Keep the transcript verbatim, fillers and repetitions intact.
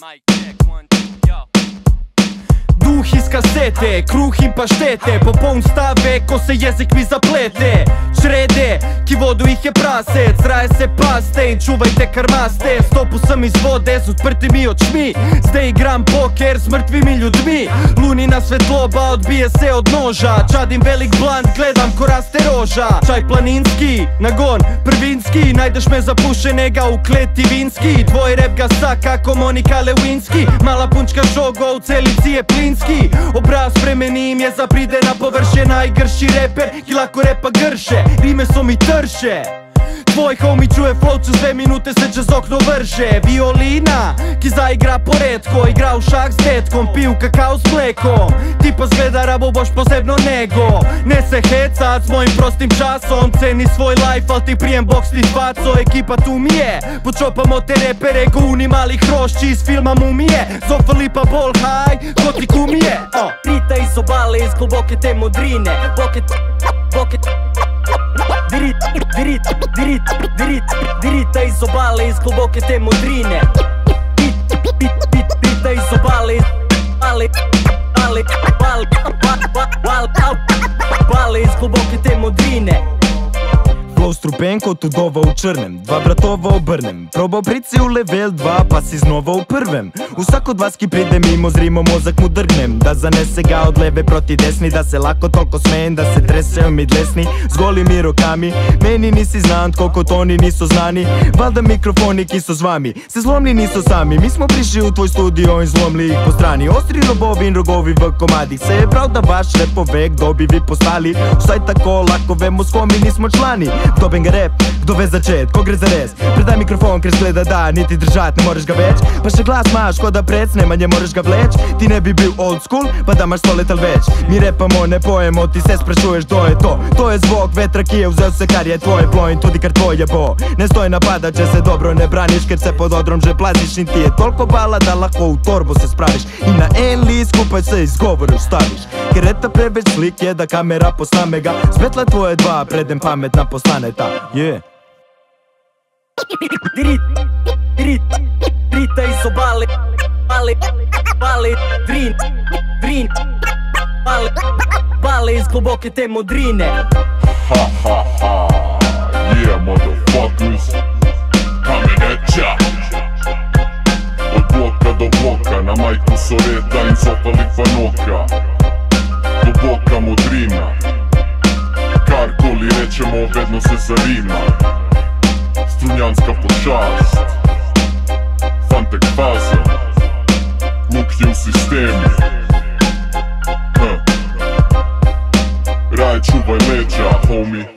Duh iz kasete, kruh in paštete, popoln stavek, ko se jezik mi zaplete. Črede, ki vodu ih je prasec, raje se paste in čuvajte karmaste. Stopu sem iz vode z odprtimi očmi, zdaj igram poker z mrtvimi ljudmi. Lunina svetloba odbije se od noža, čadim velik bland, gledam ko raste roža. Čaj planinski, nagon prvinski, najdeš me zapušenega u kleti vinski. Tvoj rep ga saka ko Monika Lewinsky, mala punčka žogo u celici je plinski. Obraz premenim je zapride na površje, najgrši reper ki lako repa grše. Rime so mi trše, tvoj homie čuje flow, čez dve minute se čez okno vrže. Violina, ki zaigra poredko, igra u šah s detkom, piju kakao s mlekom. Ti pa zgleda rabo boš posebno nego, ne se hecat s mojim prostim časom. Ceni svoj life, al ti prijem boks ti faco. Ekipa tu mi je, počopamo te repere ko uni mali hrošći iz filma Mumije. Zov Filipa Ball High, ko ti kumije. Rita iz obale, iz globoke te modrine. Pocket, pocket Dirit, dirit, dirit, dirit, dirita iz obale, iz globoke te modrine. Bit, bit, bit, bita iz obale, ale, ale, bal, bal, bal, bal, bale iz globoke te modrine. Flow strupen ko tudova u črnem, dva bratova obrnem. Probao prici u level dva, pa si znova u prvem. U svak od vas ki pride mimo, zrimo mozak mu drgnem. Da zanese ga od leve proti desni, da se lako toliko smejem, da se tresem i dlesni s golimi rukami. Meni nisi znan, koliko to oni nisu znani. Valda mikrofoni ki su s vami se zlomni nisu sami. Mi smo prišli u tvoj studio i zlomli ih po strani. Ostri robovi in rogovi v komadi, se je prav da vaš repovek dobi vi postali. Vsaj tako lako vemo s kom mi nismo člani. Kdo benga rap, kdo ve začet, ko gre za res. Predaj mikrofon, ker sgleda da niti držat ne moreš ga več. Pa še glas imaš, ko da prec, nemanje moreš ga vleč. Ti ne bi bil old school, pa da imaš sto let ali več. Mi repamo, ne pojemo, ti se sprašuješ, kdo je to. To je zvok vetra, ki je vzel vse kar je tvoje plo in tudi kar tvoje bo. Ne stoj napada, če se dobro ne braniš, ker se pod odrom že plaziš in ti je toliko bala, da lahko v torbo se spraviš. In na en list skupaj se izgovore ustaviš. Ker eta preveč slik je, da kamera posname ga. Svetla tvoje dva, preden pametna postane ta. Yeah. Dirit, dirit, drita iz obale, bale, bale, drin, drin, bale, bale iz globoke te modrine. Ha ha ha, yeah motherfuckers, coming at ya. Od bloka do bloka, na majku soreta in sopali fanoka. Duboka modrina, karkoli rečemo vedno se zarima. Strunjanska pošast, fantek faza, luknje u sistemi. Raj čuvaj leđa, homie.